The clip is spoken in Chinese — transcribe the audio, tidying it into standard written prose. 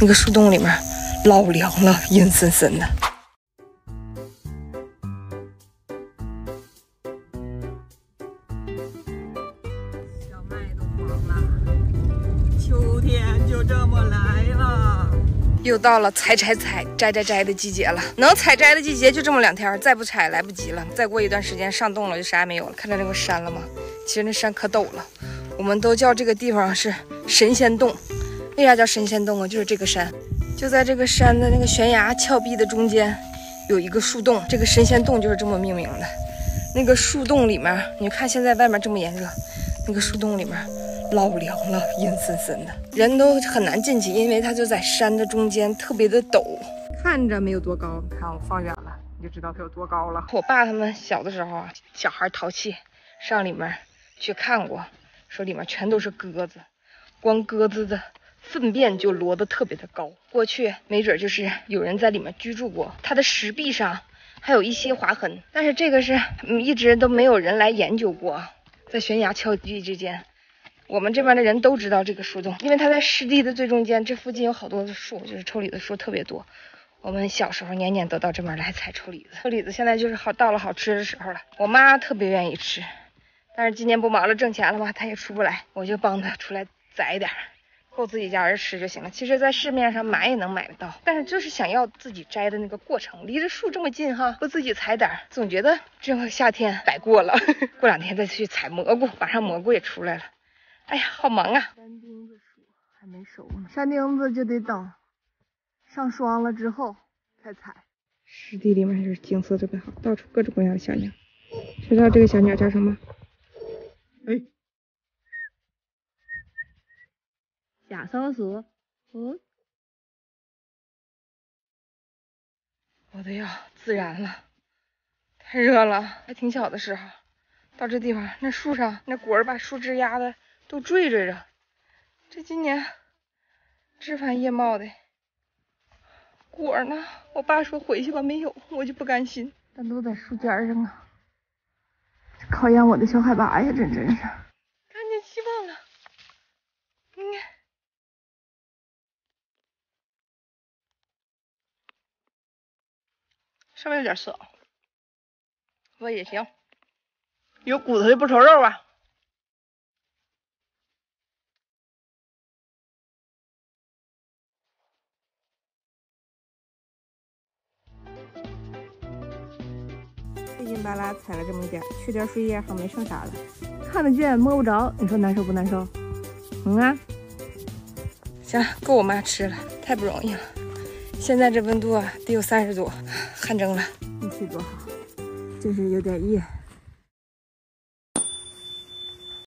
那个树洞里面老凉了，阴森森的。小麦都黄了，秋天就这么来了。又到了采摘的季节了，能采摘的季节就这么2天，再不采来不及了。再过一段时间上冻了，就啥也没有了。看到这个山了吗？其实那山可陡了，我们都叫这个地方是神仙洞。为啥叫神仙洞啊？就是这个山，就在这个山的那个悬崖峭壁的中间有一个树洞，这个神仙洞就是这么命名的。那个树洞里面，你看现在外面这么炎热，那个树洞里面老凉了，阴森森的，人都很难进去，因为它就在山的中间，特别的陡，看着没有多高，看我放远了你就知道它有多高了。我爸他们小的时候啊，小孩淘气上里面去看过，说里面全都是鸽子，光鸽子的粪便就摞得特别的高，过去没准就是有人在里面居住过，它的石壁上还有一些划痕，但是这个是一直都没有人来研究过。在悬崖峭壁之间，我们这边的人都知道这个树洞，因为它在湿地的最中间，这附近有好多的树，就是臭李子树特别多。我们小时候年年都到这边来采臭李子，臭李子现在就是到了好吃的时候了。我妈特别愿意吃，但是今年不忙了挣钱了嘛，她也出不来，我就帮她出来摘点，够自己家人吃就行了。其实在市面上买也能买得到，但是就是想要自己摘的那个过程，离着树这么近哈，不自己采点，总觉得这个夏天白过了。过2天再去采蘑菇，马上蘑菇也出来了。哎呀，好忙啊！山丁子树还没熟呢，山丁子就得等上霜了之后再采。湿地里面就是景色特别好，到处各种各样的小鸟。知道这个小鸟叫什么？哎， 小松鼠。 我都要自燃了，太热了。还挺小的时候，到这地方，那树上那果儿把树枝压的都坠着。这今年枝繁叶茂的，果儿呢？我爸说回去吧，没有，我就不甘心。但都在树尖上啊，这考验我的小海拔呀，真是。看见希望了，上面有点涩，不过也行，有骨头就不愁肉啊。费劲巴拉采了这么一点，去掉树叶好像没剩啥了，看得见摸不着，你说难受不难受？啊，行，够我妈吃了，太不容易了。现在这温度啊，得有30度，汗蒸了。运气多好，就是有点热。